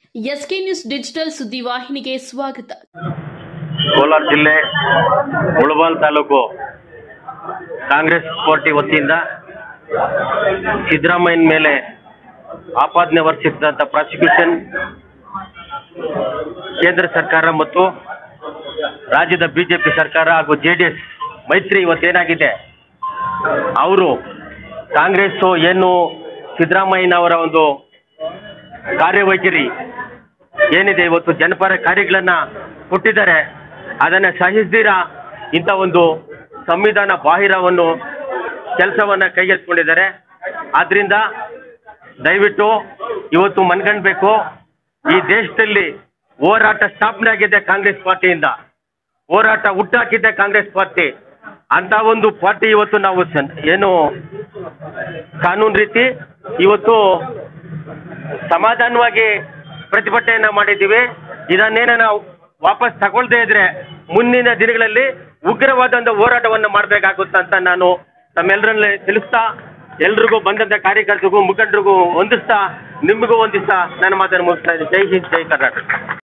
SK news digital ಸುದ್ದಿವಾಹಿನಿಗೆ ಸ್ವಾಗತ. ಕೋಲಾರ ಜಿಲ್ಲೆ Mulbagal taluk Congress party ವತಿಯಿಂದ ಸಿದ್ದರಾಮಯ್ಯನ ಮೇಲೆ ಆಪಾದನೆ ಹೊರಿಸಿದಂಥ ಪ್ರಾಸಿಕ್ಯೂಷನ್ ಕೇಂದ್ರ ಸರ್ಕಾರ ಮತ್ತು ರಾಜ್ಯದ ಬಿಜೆಪಿ ಸರ್ಕಾರ ಹಾಗೂ ಜೆಡಿಎಸ್ ಮೈತ್ರಿ ಇವತ್ತೇನಾಗಿದೆ, ಅವರು ಕಾಂಗ್ರೆಸ್ ಏನು ಸಿದ್ದರಾಮಯ್ಯನವರ ಒಂದು ಕಾರ್ಯವೈಖರಿ ಏನಿದೆ, ಇವತ್ತು ಜನಪರ ಕಾರ್ಯಗಳನ್ನು ಕೊಟ್ಟಿದ್ದಾರೆ, ಅದನ್ನು ಸಹಿಸದಿರ ಇಂಥ ಒಂದು ಸಂವಿಧಾನ ಬಾಹಿರವನ್ನು ಕೆಲಸವನ್ನು ಕೈಗೆತ್ತಿಕೊಂಡಿದ್ದಾರೆ. ಆದ್ದರಿಂದ ದಯವಿಟ್ಟು ಇವತ್ತು ಮನಗಂಡಬೇಕು, ಈ ದೇಶದಲ್ಲಿ ಹೋರಾಟ ಸ್ಥಾಪನೆ ಆಗಿದೆ ಕಾಂಗ್ರೆಸ್ ಪಾರ್ಟಿಯಿಂದ, ಹೋರಾಟ ಹುಟ್ಟಾಕಿದ್ದೆ ಕಾಂಗ್ರೆಸ್ ಪಾರ್ಟಿ. ಅಂತ ಒಂದು ಪಾರ್ಟಿ ಇವತ್ತು ನಾವು ಏನು ಕಾನೂನು ರೀತಿ ಇವತ್ತು ಸಮಾಧಾನವಾಗಿ ಪ್ರತಿಭಟನೆಯನ್ನ ಮಾಡಿದ್ದೀವಿ. ಇದನ್ನೇನ ನಾವು ವಾಪಸ್ ತಗೊಳ್ದೇ ಇದ್ರೆ ಮುಂದಿನ ದಿನಗಳಲ್ಲಿ ಉಗ್ರವಾದಂಥ ಹೋರಾಟವನ್ನು ಮಾಡಬೇಕಾಗುತ್ತಂತ ನಾನು ತಮ್ಮೆಲ್ಲರಲ್ಲಿ ತಿಳಿಸ್ತಾ, ಎಲ್ರಿಗೂ ಬಂದಂಥ ಕಾರ್ಯಕರ್ತರಿಗೂ ಮುಖಂಡರಿಗೂ ಹೊಂದಿಸ್ತಾ, ನಿಮಗೂ ಹೊಂದಿಸ್ತಾ ನನ್ನ ಮಾತನ್ನು ಮುಗಿಸ್ತಾ ಇದ್ದೀನಿ. ಜೈ ಹಿಂದ್, ಜೈ ಕರ್ನಾಟಕ.